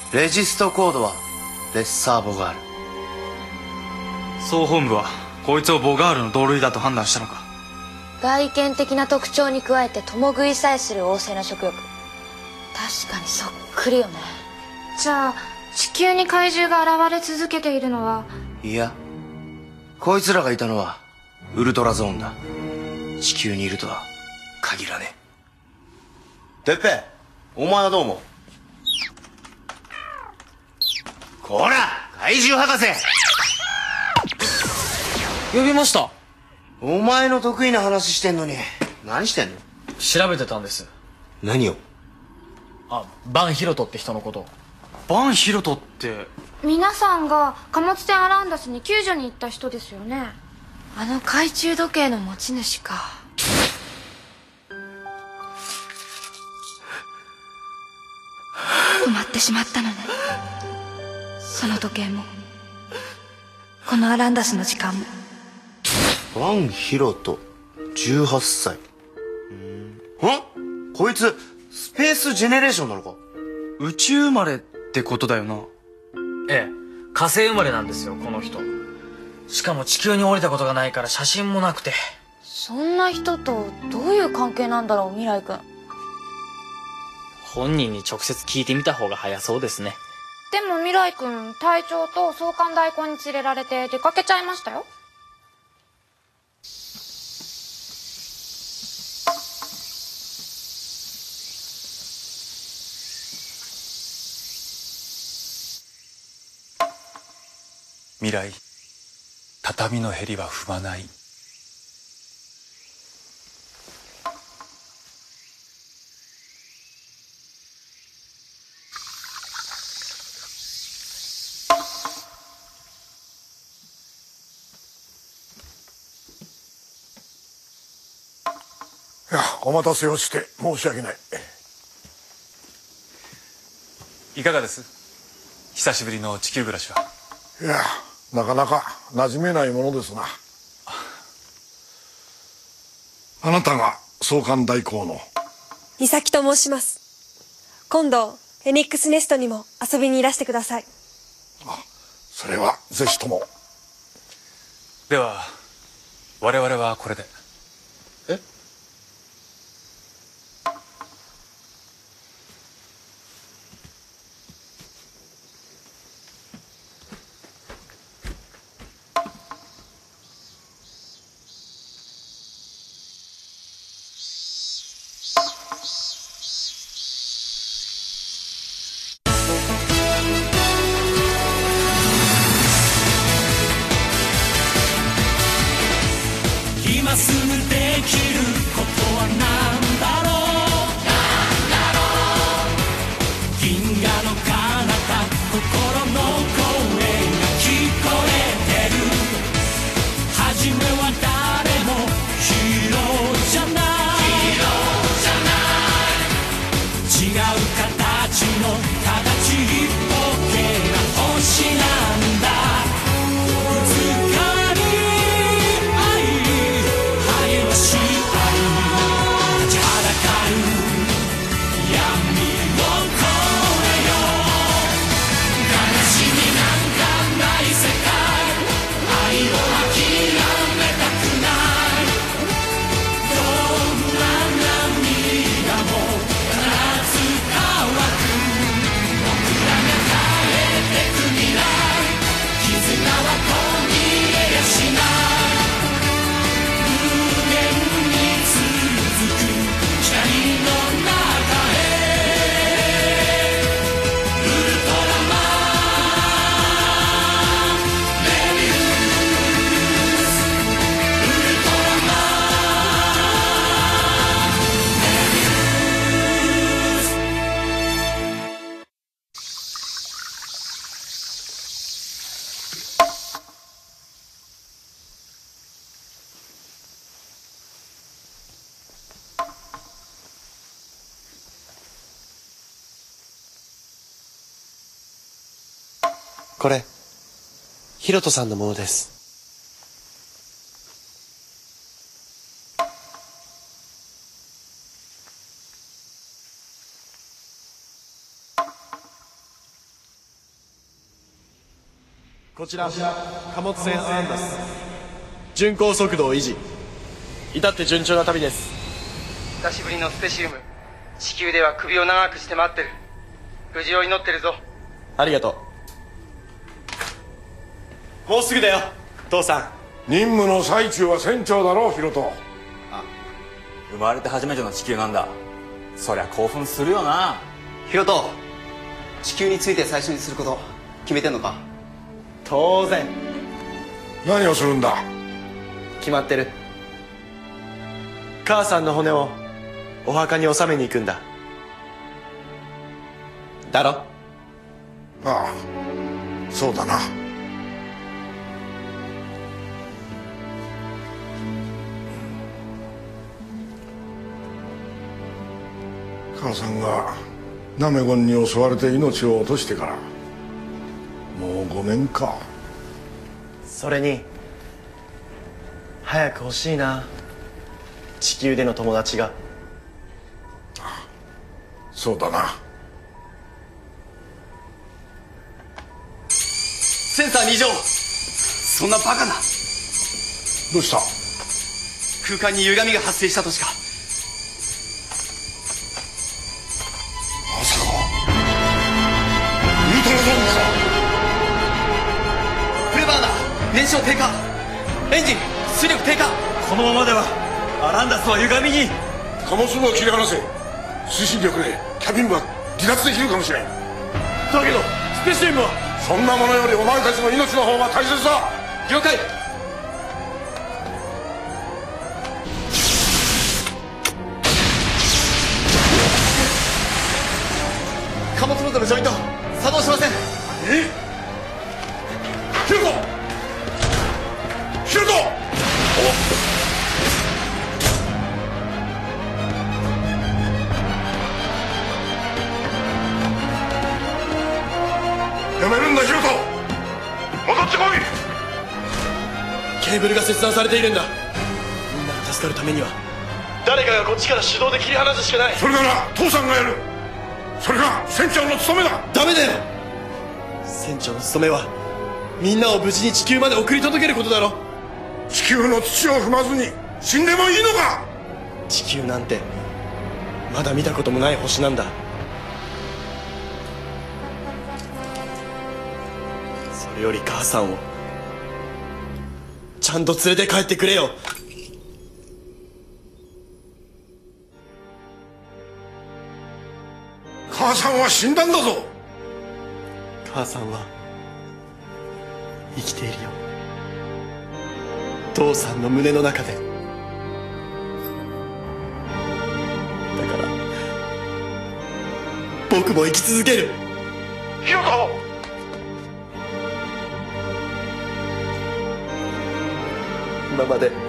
レジストコードはレッサーボガール。 総本部はこいつをボガールの同類だと判断したのか。 外見的な特徴に加えて共食いさえする旺盛な食欲。確かにそっくりよね。 じゃあ地球に怪獣が現れ続けているのは。 いや、こいつらがいたのはウルトラゾーンだ。地球にいるとは限らねえ。てっぺ、お前はどう思う？こら怪獣博士、 呼びました。 お前の得意な話してんのに何してんの？ 調べてたんです。 何を？ バンヒロトって人のこと。 バンヒロトって。 皆さんが貨物船アランダスに救助に行った人ですよね。 あの懐中時計の持ち主か。止まってしまったのね。その時計もこのアランダスの時間も。 バンヒロト18歳。こいつスペースジェネレーションなのか？ 宇宙生まれってことだよな。 ええ、火星生まれなんですよこの人。しかも地球に降りたことがないから写真もなくて。 そんな人とどういう関係なんだろう、未来君。 本人に直接聞いてみた方が早そうですね。 でも未来君、隊長と総監代行に連れられて出かけちゃいましたよ。 未来、畳のへりは踏まない。 いや、お待たせをして申し訳ない。 いかがです？久しぶりの地球暮らしは。 いや、なかなか馴染めないものですな。あなたが総監代行の美咲と申します。今度フェニックスネストにも遊びにいらしてください。 それはぜひとも。 では我々はこれで。 え？ 今すぐできることは何だろう。銀河の彼方、心の声が聞こえてる。初めは誰もヒーローじゃない、違う形のただちっぽけな星なんだ。 これヒロトさんのものです。 こちら貨物船アンダス、巡航速度を維持、至って順調な旅です。 久しぶりのスペシウム、地球では首を長くして待ってる。無事を祈ってるぞ。 ありがとう。もうすぐだよ父さん。任務の最中は船長だろヒロト。 生まれて初めての地球なんだ。そりゃ興奮するよな。 ヒロト、地球について最初にすること決めてんのか？ 当然。 何をするんだ？ 決まってる。母さんの骨をお墓に納めに行くんだ。だろ？ ああ、そうだな。母さんがナメゴンに襲われて命を落としてからもう5年か。 それに早く欲しいな、地球での友達が。 そうだな。 センサー2乗。そんなバカな。 どうした？ 空間に歪みが発生したとしか。 まさかウルトラゾーンか。 プレバーナ燃焼低下、エンジン出力低下。 このままではアランダスは歪みに。 貨物部を切り離せ。推進力でキャビン部は離脱できるかもしれん。 だけどスペシウムは。 そんなものよりお前たちの命の方が大切だ。 了解。貨物ロードのジョイント作動しません。 ヒロト、ヒロト。やめるんだヒロト、戻ってこい。 ケーブルが切断されているんだ。みんなが助かるためには誰かがこっちから手動で切り離すしかない。 それなら父さんがやる。それが船長の務めだ。 ダメだよ。船長の務めはみんなを無事に地球まで送り届けることだろ。 地球の土を踏まずに死んでもいいのか。 地球なんてまだ見たこともない星なんだ。それより母さんをちゃんと連れて帰ってくれよ。 母さんは死んだんだぞ。 母さんは生きているよ、父さんの胸の中で。だから僕も生き続ける。 ヒロト、 今まで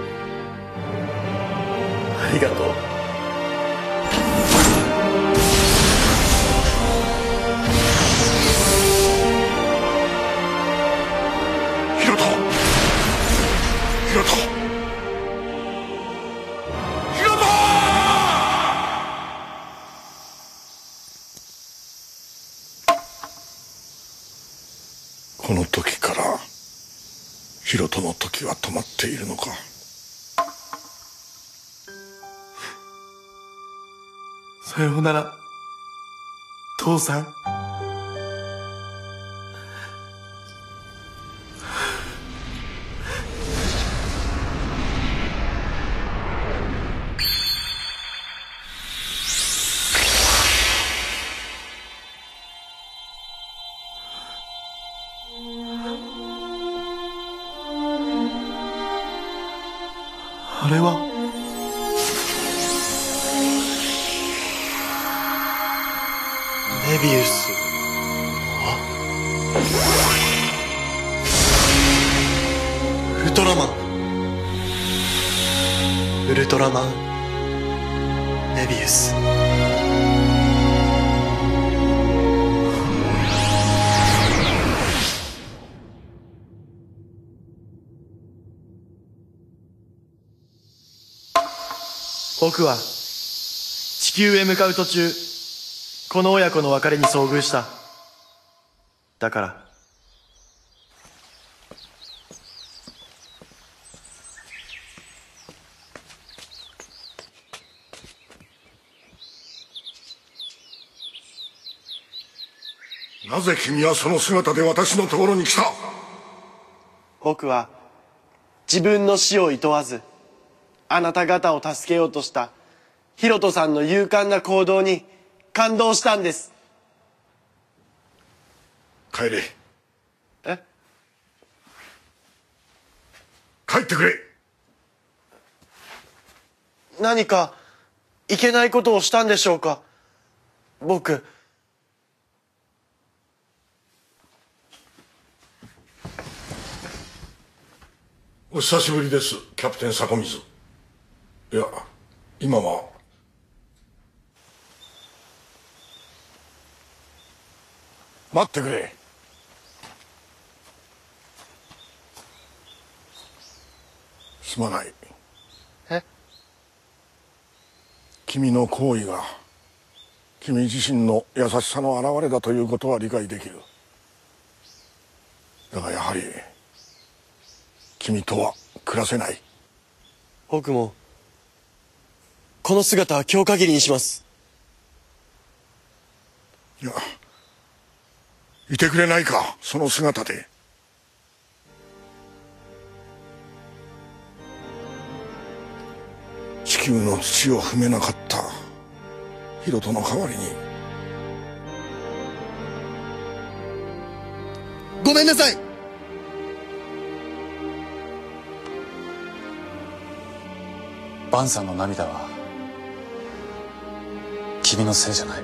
ありがとう。 ヒロト、ヒロト、ヒロト。この時からヒロトの時は止まっているのか。 さようなら父さん。あれはメビウス。ウルトラマン、ウルトラマンメビウス。僕は地球へ向かう途中、この親子の別れに遭遇した。だからなぜ君はその姿で私のところに来た？ 僕は自分の死を厭わずあなた方を助けようとしたヒロトさんの勇敢な行動に感動したんです。 帰れ。 え？ 帰ってくれ。 何かいけないことをしたんでしょうか？僕。 お久しぶりです、キャプテン迫水。いや、今は。待ってくれ。すまない。 え？ 君の行為が君自身の優しさの表れだということは理解できる。だがやはり君とは暮らせない。 僕もこの姿は今日限りにします。 いや、いてくれないか、その姿で。地球の土を踏めなかったヒロトの代わりに。 ごめんなさい。 バンさんの涙は君のせいじゃない。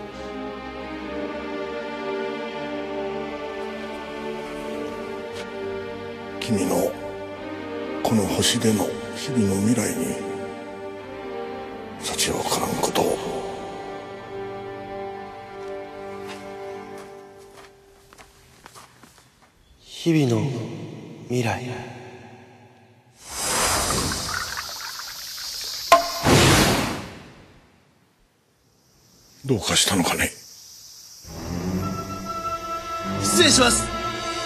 君のこの星での日々の未来に幸をからんことを。 日々の未来。 どうかしたのかね。 失礼します。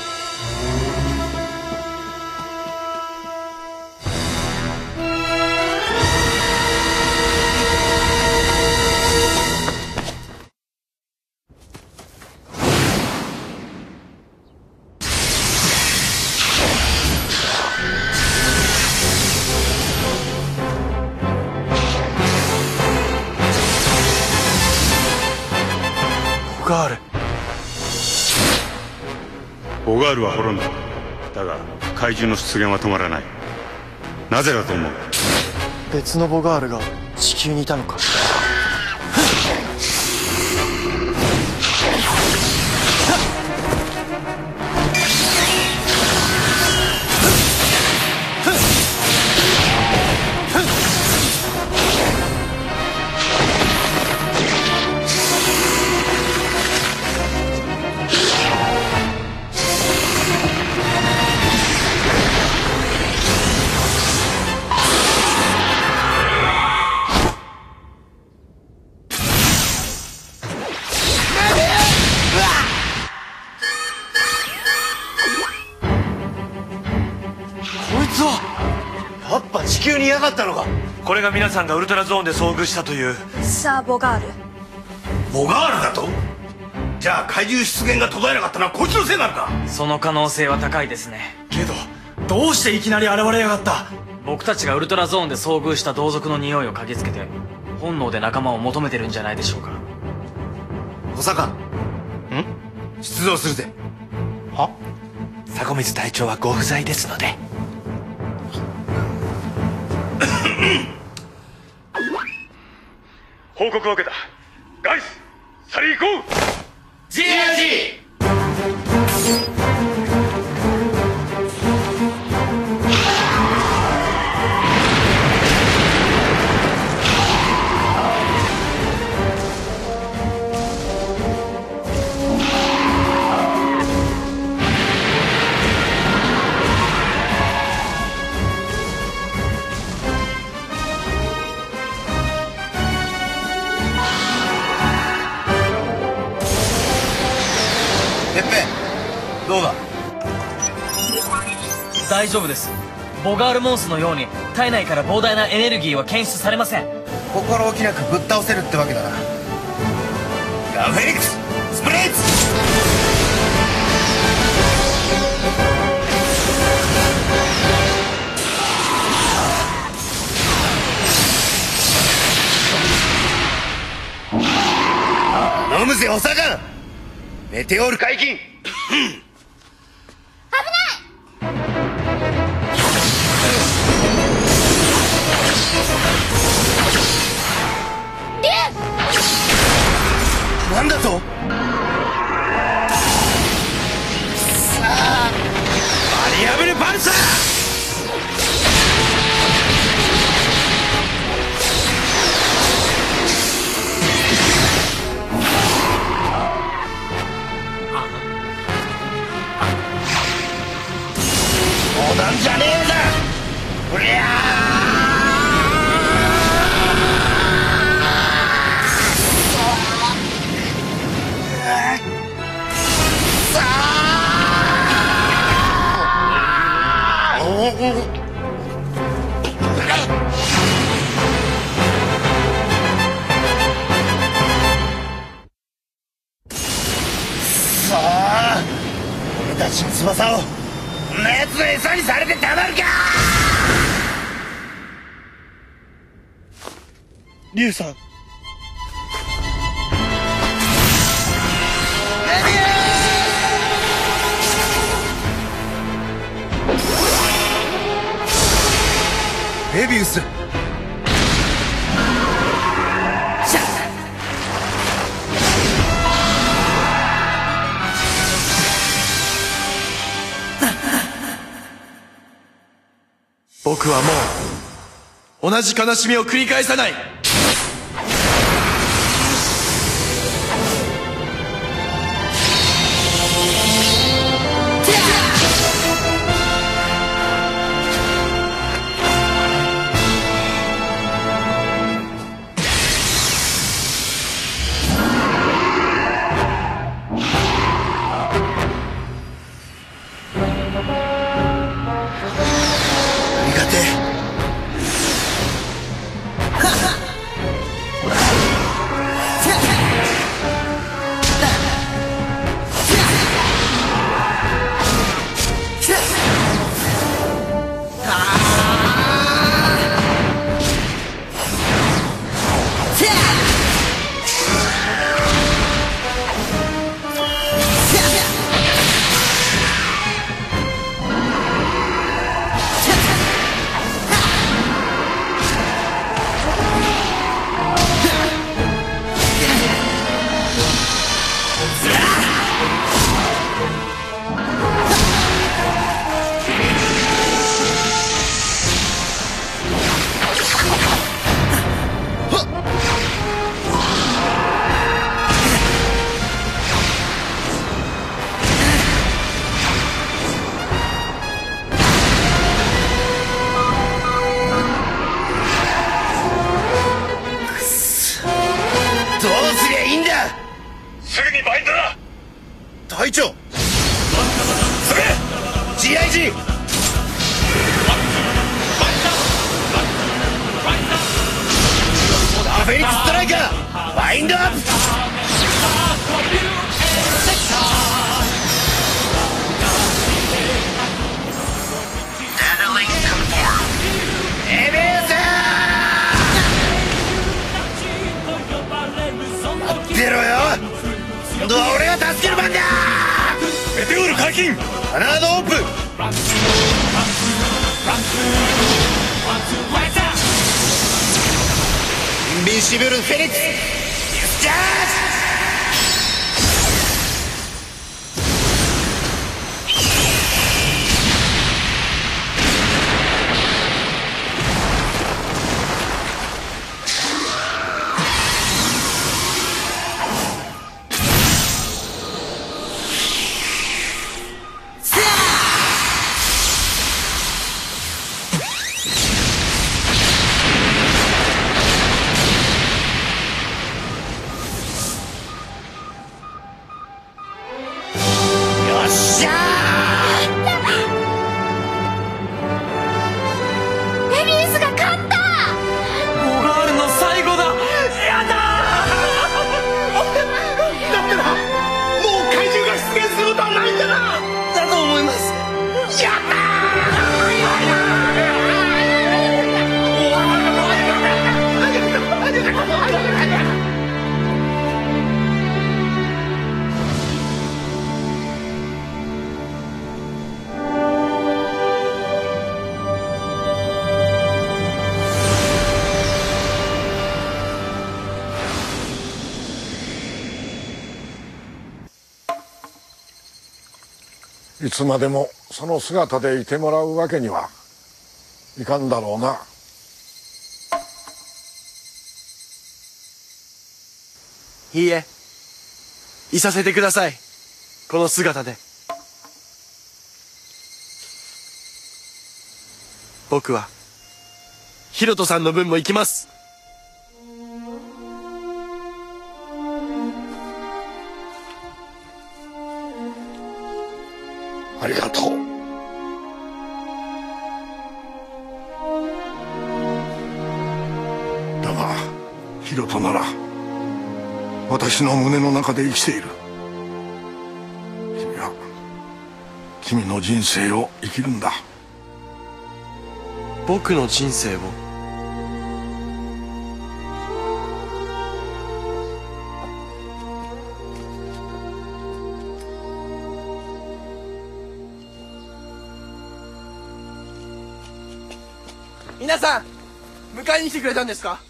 ボガール。 ボガールは滅んだ。だが怪獣の出現は止まらない。なぜだと思う？ 別のボガールが地球にいたのか。 やっぱ地球にいやがったのか。これが皆さんがウルトラゾーンで遭遇したというさあボガール。 ボガールだと？じゃあ怪獣出現が途絶えなかったのはこいつのせいなのか。 その可能性は高いですね。 けどどうしていきなり現れやがった？ 僕たちがウルトラゾーンで遭遇した同族の匂いを嗅ぎつけて本能で仲間を求めてるんじゃないでしょうか。 補佐官。出動するぜ。は？迫水隊長はご不在ですので。 報告を受けた。ガイス、去り行こう。 GIG。どうだ？ 大丈夫です。ボガールモンスのように体内から膨大なエネルギーは検出されません。 心置きなくぶっ倒せるってわけだな。ガンフェニックススプリッツ。 メテオール解禁。なんだと。さあ、バリアブルパンサー。冗談じゃねえぞ。うりゃさあ、俺たちの翼をこんな奴の餌にされてたまるか。 リュウさん、 メビウス。 僕はもう同じ悲しみを繰り返さない。 隊長、それ GIG。 フェニックスストライカーワインドアップ。エベース待ってろよ、今度は俺が助ける番だ。メテオール解禁、ハナードオープン。インビンシブルフェニックスチャージ。 いつまでもその姿でいてもらうわけにはいかんだろうな。 いいえ、いさせてください。この姿で。僕はヒロトさんの分も行きます。 ありがとう。だがヒロトなら私の胸の中で生きている。君は君の人生を生きるんだ。 僕の人生を？皆さん、迎えに来てくれたんですか？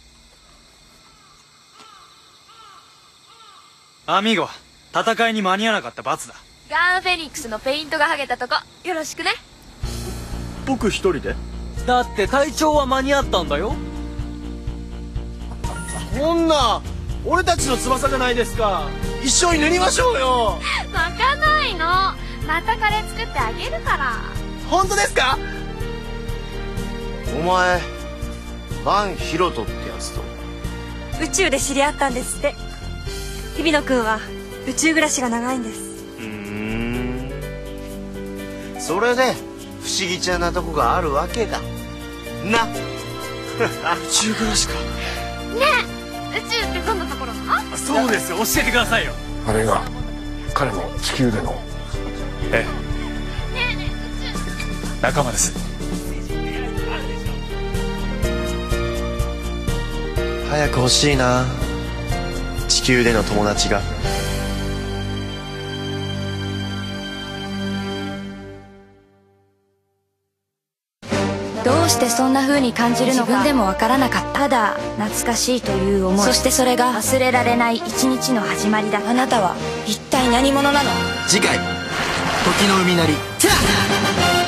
アミーゴ、戦いに間に合わなかった罰だ。 ガンフェニックスのペイントが剥げたとこよろしくね。 僕一人で？ だって隊長は間に合ったんだよ。 こんな俺たちの翼じゃないですか。一緒に塗りましょうよ。 泣かないの。またカレー作ってあげるから。 本当ですか？ お前バン・ヒロトってやつと宇宙で知り合ったんですって。日比野くんは宇宙暮らしが長いんです。 それで不思議ちゃなとこがあるわけだな。宇宙暮らしか。 ねえ、宇宙ってどんなところなの？ そうですよ、教えてくださいよ。 あれが彼の地球での。 ええ、仲間です。 早く欲しいな、地球での友達が。 どうしてそんな風に感じるのか自分でもわからなかった。ただ懐かしいという思い、そしてそれが忘れられない一日の始まりだ。あなたは一体何者なの？ 次回時の海なり。